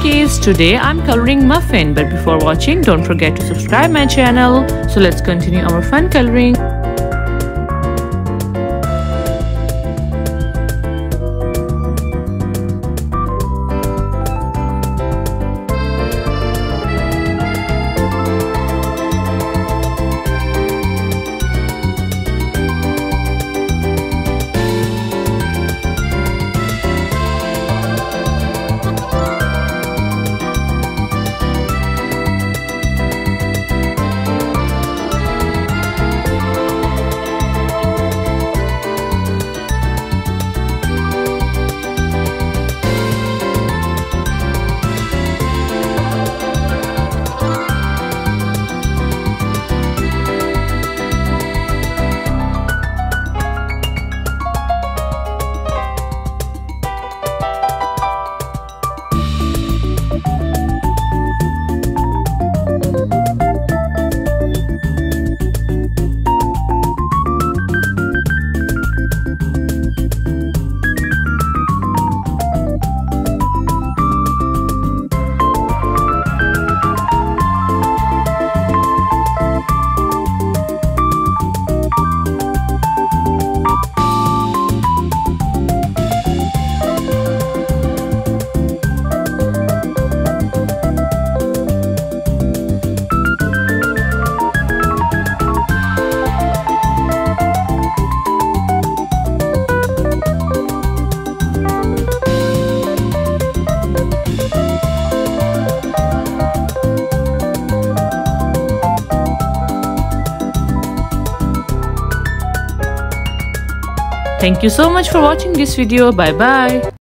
case, today I'm coloring Muffin, but before watching, don't forget to subscribe my channel. So let's continue our fun coloring. Thank you so much for watching this video. Bye bye.